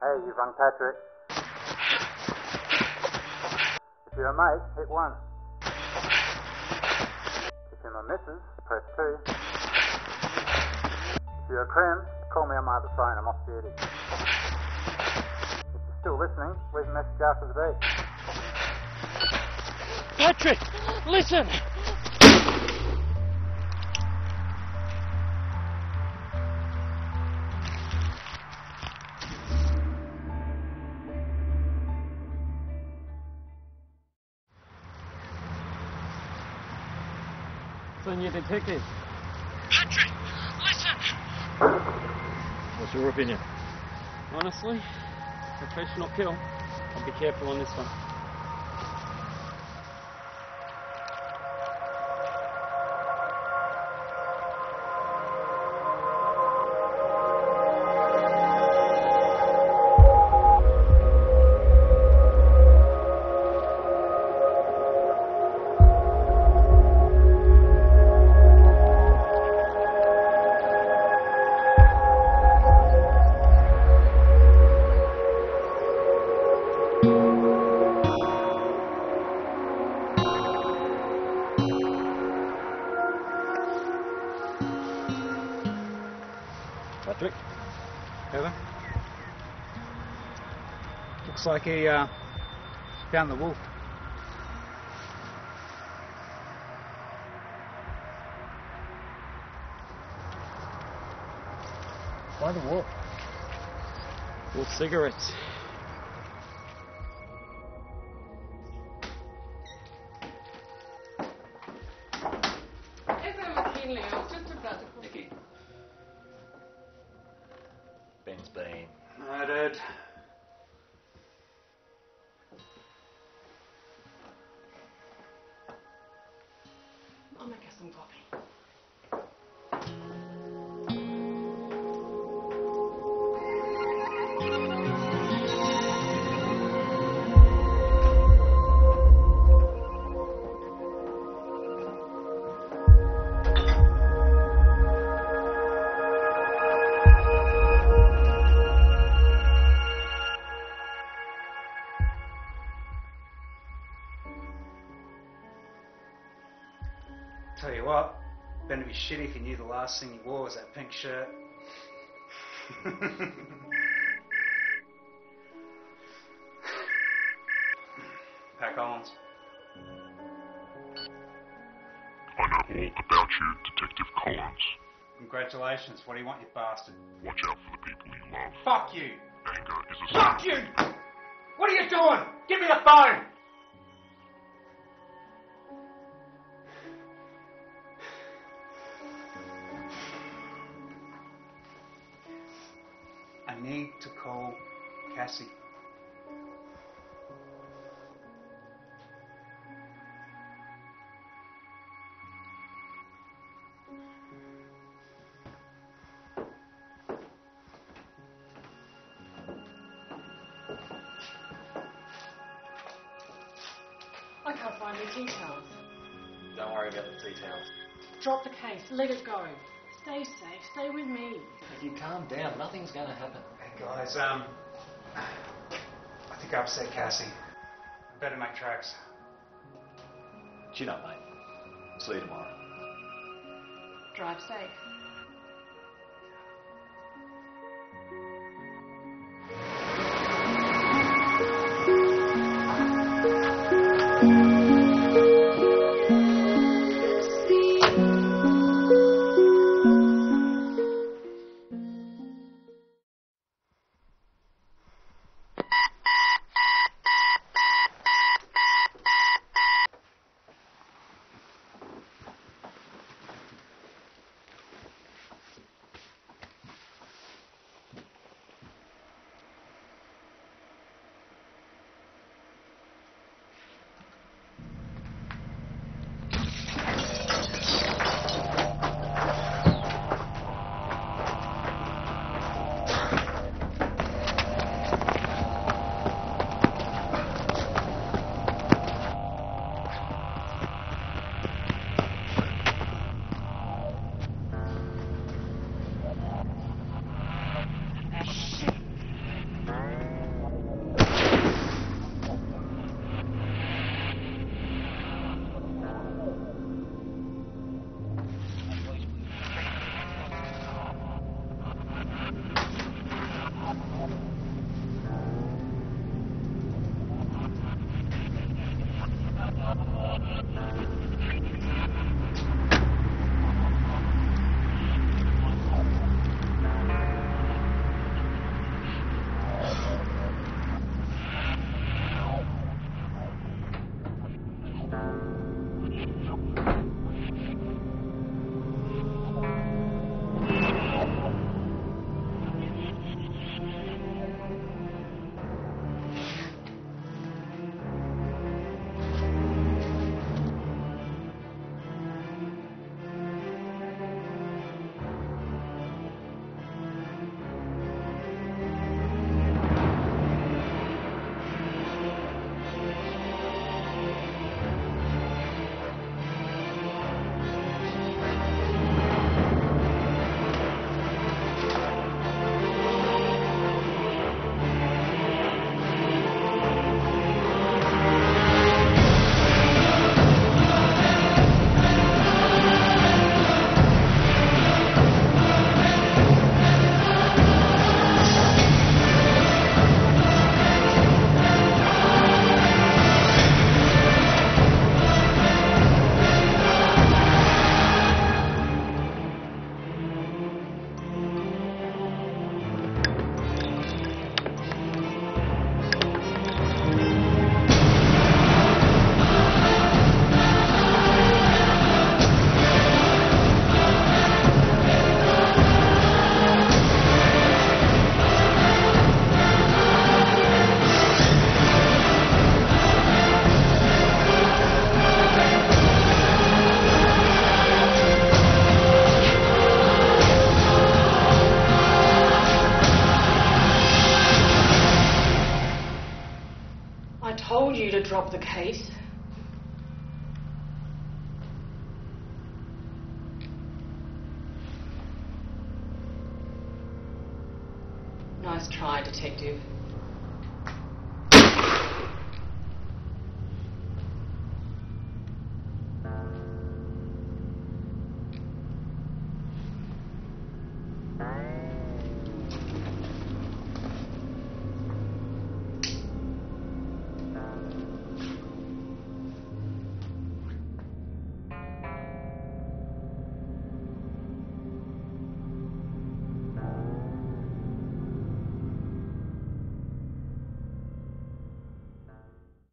Hey, you've rung Patrick. If you're a mate, hit 1. If you're my missus, press 2. If you're a crim, call me on my other phone, I'm off duty. If you're still listening, leave a message after the beep. Patrick, listen! Senior Detective. Patrick, listen! What's your opinion? Honestly, professional kill. I'll be careful on this one. Patrick? Heather? Looks like he found the wolf. Why the wolf? Wolf cigarettes. Ezra McKinley, I was just about to call. Nikki. Ben's been Murdered. I'll make us some coffee. Tell you what, Ben would be shitty if he knew the last thing he wore was that pink shirt. Pat Collins. I know all about you, Detective Collins. Congratulations. What do you want, you bastard? Watch out for the people you love. Fuck you. Anger is a Fuck you! What are you doing? Give me the phone! I need to call Cassie. I can't find the tea towels. Don't worry about the tea towels. Drop the case. Let it go. Stay safe. Stay with me. If you calm down, nothing's going to happen. Hey guys, I think I upset Cassie. I better make tracks. Chin up, mate. See you tomorrow. Drive safe. drop the case. Nice try, Detective.